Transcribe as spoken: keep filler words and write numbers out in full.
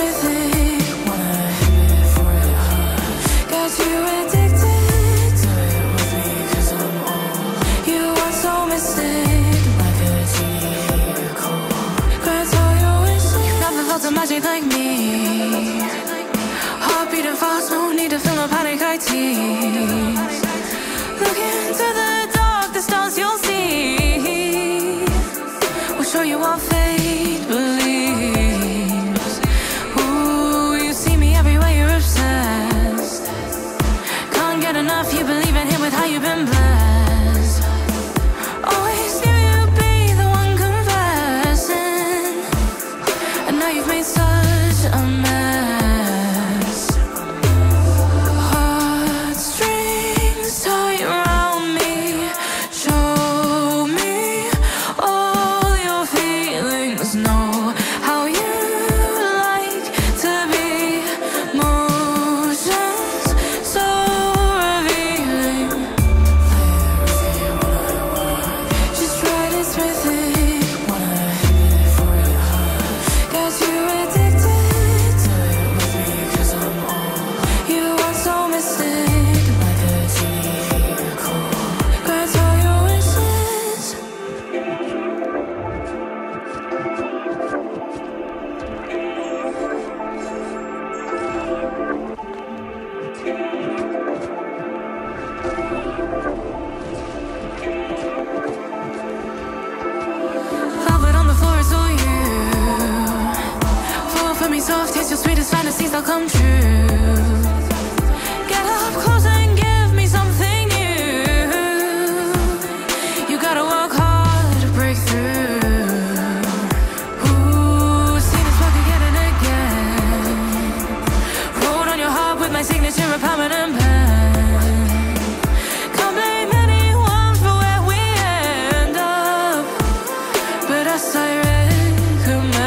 Magic like me, heart beating fast, no need to feel no panic, I tease. Look into the dark, the stars you'll see will show you what fate believes. Ooh, you see me everywhere, you're obsessed. Can't get enough, you believe in him with how you've been blessed. Always knew you'd be the one confessing, and now you've made such a mess. Heartstrings tight around me, show me all your feelings. Know how you like to be. Motions so revealing. Just right is with it. Wanna hit it for it hard. Got you addicted to it with me, cause I'm all you are. So mystic, like a T V call. Grant all your wishes. Velvet on the floor, it's all you. Fall for me soft, taste your sweetest fantasies, they'll come true. Get up close and give me something new. You gotta work hard to break through. Ooh, seen this work again and again. Wrote on your heart with my signature, a permanent pen. Can't blame anyone for where we end up, but us I recommend.